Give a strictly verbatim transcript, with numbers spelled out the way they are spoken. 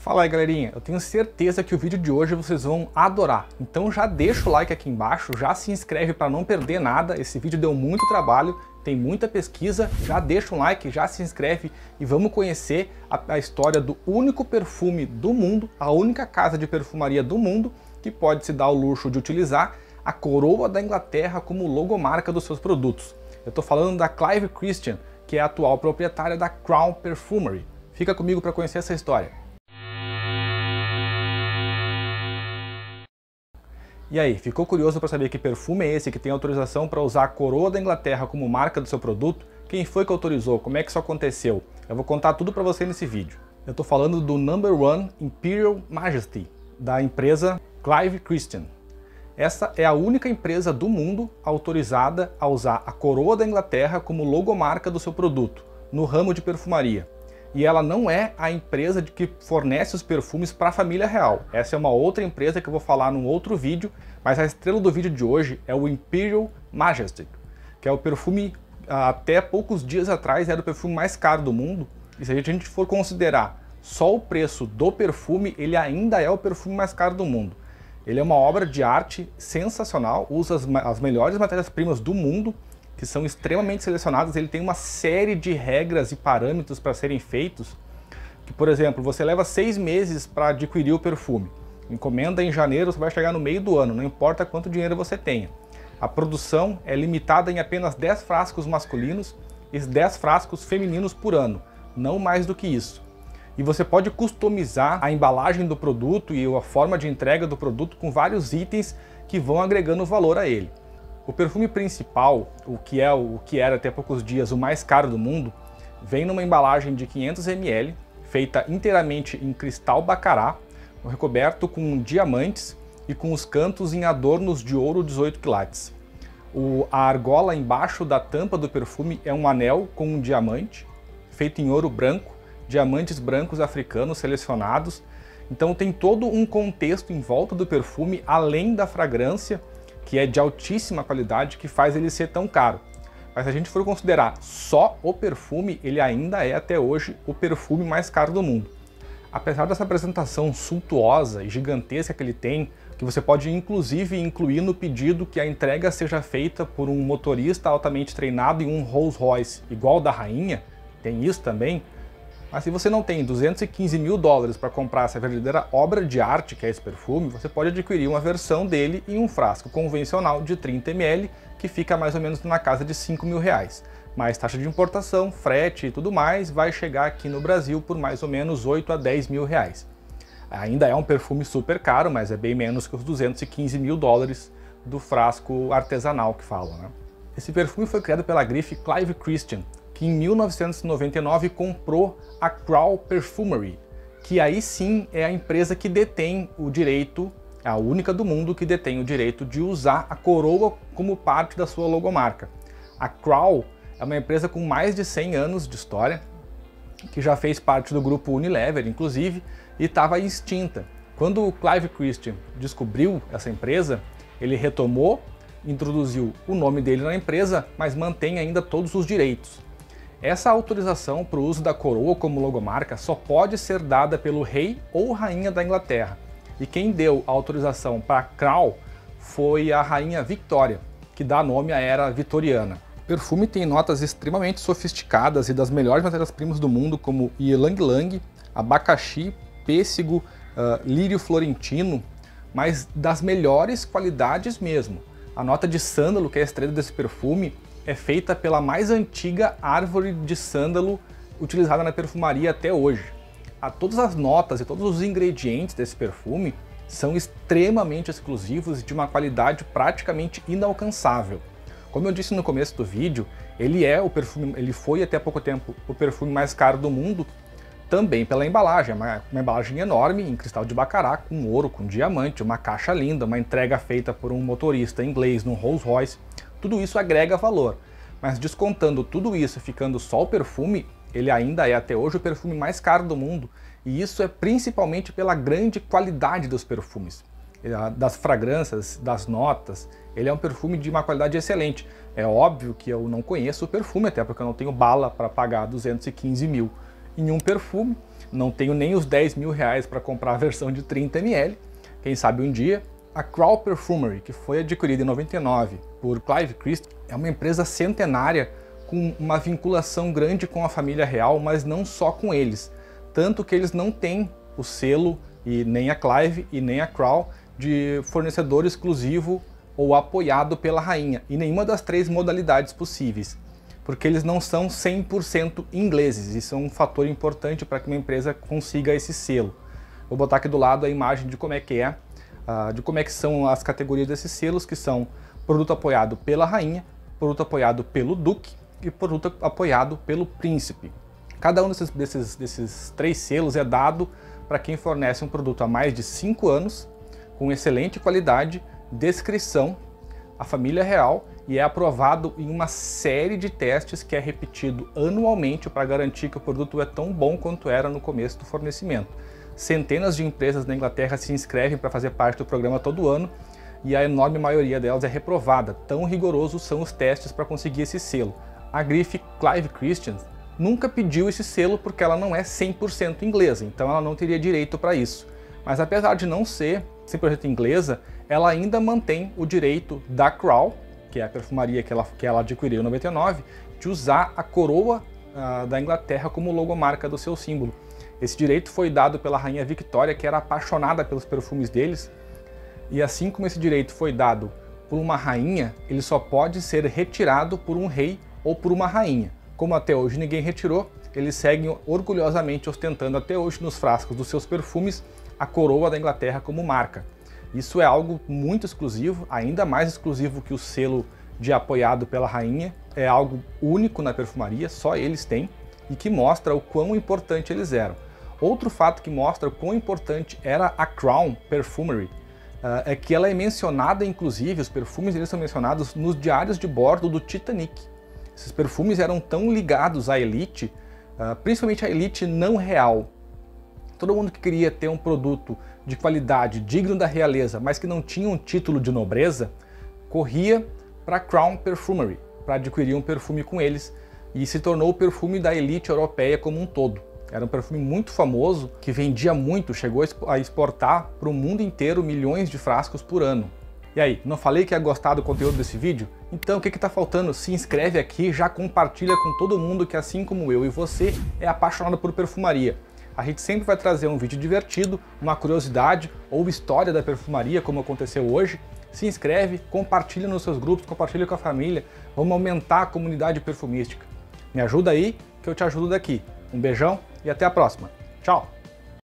Fala aí, galerinha, eu tenho certeza que o vídeo de hoje vocês vão adorar, então já deixa o like aqui embaixo, já se inscreve para não perder nada. Esse vídeo deu muito trabalho, tem muita pesquisa, já deixa um like, já se inscreve e vamos conhecer a, a história do único perfume do mundo, a única casa de perfumaria do mundo que pode se dar o luxo de utilizar a coroa da Inglaterra como logomarca dos seus produtos. Eu estou falando da Clive Christian, que é a atual proprietária da Crown Perfumery. Fica comigo para conhecer essa história. E aí, ficou curioso para saber que perfume é esse que tem autorização para usar a coroa da Inglaterra como marca do seu produto? Quem foi que autorizou? Como é que isso aconteceu? Eu vou contar tudo para você nesse vídeo. Eu estou falando do Number One Imperial Majesty, da empresa Clive Christian. Essa é a única empresa do mundo autorizada a usar a coroa da Inglaterra como logomarca do seu produto, no ramo de perfumaria. E ela não é a empresa de que fornece os perfumes para a família real. Essa é uma outra empresa que eu vou falar num outro vídeo, mas a estrela do vídeo de hoje é o Imperial Majesty, que é o perfume, até poucos dias atrás, era o perfume mais caro do mundo. E se a gente for considerar só o preço do perfume, ele ainda é o perfume mais caro do mundo. Ele é uma obra de arte sensacional, usa as, as melhores matérias-primas do mundo, que são extremamente selecionadas. Ele tem uma série de regras e parâmetros para serem feitos, que, por exemplo, você leva seis meses para adquirir o perfume. Encomenda em janeiro, você vai chegar no meio do ano, não importa quanto dinheiro você tenha. A produção é limitada em apenas dez frascos masculinos e dez frascos femininos por ano, não mais do que isso. E você pode customizar a embalagem do produto e a forma de entrega do produto com vários itens que vão agregando valor a ele. O perfume principal, o que, é, o que era até poucos dias o mais caro do mundo, vem numa embalagem de quinhentos mililitros, feita inteiramente em cristal bacará, recoberto com diamantes e com os cantos em adornos de ouro dezoito quilates. O, a argola embaixo da tampa do perfume é um anel com um diamante, feito em ouro branco, diamantes brancos africanos selecionados. Então tem todo um contexto em volta do perfume, além da fragrância, que é de altíssima qualidade, que faz ele ser tão caro. Mas se a gente for considerar só o perfume, ele ainda é até hoje o perfume mais caro do mundo. Apesar dessa apresentação suntuosa e gigantesca que ele tem, que você pode inclusive incluir no pedido que a entrega seja feita por um motorista altamente treinado em um Rolls Royce igual da rainha, tem isso também. Mas se você não tem duzentos e quinze mil dólares para comprar essa verdadeira obra de arte que é esse perfume, você pode adquirir uma versão dele em um frasco convencional de trinta mililitros, que fica mais ou menos na casa de cinco mil reais. Mais taxa de importação, frete e tudo mais, vai chegar aqui no Brasil por mais ou menos oito a dez mil reais. Ainda é um perfume super caro, mas é bem menos que os duzentos e quinze mil dólares do frasco artesanal que falam, né? Esse perfume foi criado pela grife Clive Christian, que em mil novecentos e noventa e nove comprou a Crown Perfumery, que aí sim é a empresa que detém o direito, a única do mundo que detém o direito de usar a coroa como parte da sua logomarca. A Crown é uma empresa com mais de cem anos de história, que já fez parte do grupo Unilever, inclusive, e estava extinta. Quando o Clive Christian descobriu essa empresa, ele retomou, introduziu o nome dele na empresa, mas mantém ainda todos os direitos. Essa autorização para o uso da coroa como logomarca só pode ser dada pelo rei ou rainha da Inglaterra. E quem deu a autorização para a Crown foi a rainha Victoria, que dá nome à era vitoriana. O perfume tem notas extremamente sofisticadas e das melhores matérias-primas do mundo, como ylang-ylang, abacaxi, pêssego, uh, lírio florentino, mas das melhores qualidades mesmo. A nota de sândalo, que é a estrela desse perfume, é feita pela mais antiga árvore de sândalo utilizada na perfumaria até hoje. A todas as notas e todos os ingredientes desse perfume são extremamente exclusivos e de uma qualidade praticamente inalcançável. Como eu disse no começo do vídeo, ele é o perfume, ele foi até pouco tempo o perfume mais caro do mundo, também pela embalagem, uma, uma embalagem enorme em cristal de bacará, com ouro, com diamante, uma caixa linda, uma entrega feita por um motorista inglês num Rolls Royce. Tudo isso agrega valor, mas descontando tudo isso, ficando só o perfume, ele ainda é até hoje o perfume mais caro do mundo, e isso é principalmente pela grande qualidade dos perfumes, das fragrâncias, das notas. Ele é um perfume de uma qualidade excelente. É óbvio que eu não conheço o perfume, até porque eu não tenho bala para pagar duzentos e quinze mil. em um perfume. Não tenho nem os dez mil reais para comprar a versão de trinta mililitros. Quem sabe um dia. A Crown Perfumery, que foi adquirida em noventa e nove por Clive Christie, é uma empresa centenária com uma vinculação grande com a família real, mas não só com eles. Tanto que eles não têm o selo, e nem a Clive e nem a Crown, de fornecedor exclusivo ou apoiado pela rainha, em nenhuma das três modalidades possíveis, porque eles não são cem por cento ingleses. Isso é um fator importante para que uma empresa consiga esse selo. Vou botar aqui do lado a imagem de como é que é, uh, de como é que são as categorias desses selos, que são produto apoiado pela rainha, produto apoiado pelo duque e produto apoiado pelo príncipe. Cada um desses, desses, desses três selos é dado para quem fornece um produto há mais de cinco anos, com excelente qualidade, descrição, a família real, e é aprovado em uma série de testes que é repetido anualmente para garantir que o produto é tão bom quanto era no começo do fornecimento. Centenas de empresas na Inglaterra se inscrevem para fazer parte do programa todo ano, e a enorme maioria delas é reprovada. Tão rigorosos são os testes para conseguir esse selo. A grife Clive Christie nunca pediu esse selo porque ela não é cem por cento inglesa, então ela não teria direito para isso. Mas apesar de não ser cem por cento inglesa, ela ainda mantém o direito da Crown, que é a perfumaria que ela, que ela adquiriu em noventa e nove, de usar a coroa uh, da Inglaterra como logomarca do seu símbolo. Esse direito foi dado pela rainha Victoria, que era apaixonada pelos perfumes deles, e assim como esse direito foi dado por uma rainha, ele só pode ser retirado por um rei ou por uma rainha. Como até hoje ninguém retirou, eles seguem orgulhosamente ostentando até hoje nos frascos dos seus perfumes a coroa da Inglaterra como marca. Isso é algo muito exclusivo, ainda mais exclusivo que o selo de apoiado pela rainha. É algo único na perfumaria, só eles têm, e que mostra o quão importante eles eram. Outro fato que mostra o quão importante era a Crown Perfumery uh, é que ela é mencionada, inclusive, os perfumes eles são mencionados nos diários de bordo do Titanic. Esses perfumes eram tão ligados à elite, uh, principalmente à elite não real. Todo mundo que queria ter um produto de qualidade, digno da realeza, mas que não tinha um título de nobreza, corria para a Crown Perfumery, para adquirir um perfume com eles, e se tornou o perfume da elite europeia como um todo. Era um perfume muito famoso, que vendia muito, chegou a exportar para o mundo inteiro milhões de frascos por ano. E aí, não falei que ia gostar do conteúdo desse vídeo? Então o que está faltando? Se inscreve aqui, já compartilha com todo mundo que, assim como eu e você, é apaixonado por perfumaria. A gente sempre vai trazer um vídeo divertido, uma curiosidade ou história da perfumaria, como aconteceu hoje. Se inscreve, compartilha nos seus grupos, compartilha com a família. Vamos aumentar a comunidade perfumística. Me ajuda aí, que eu te ajudo daqui. Um beijão e até a próxima. Tchau!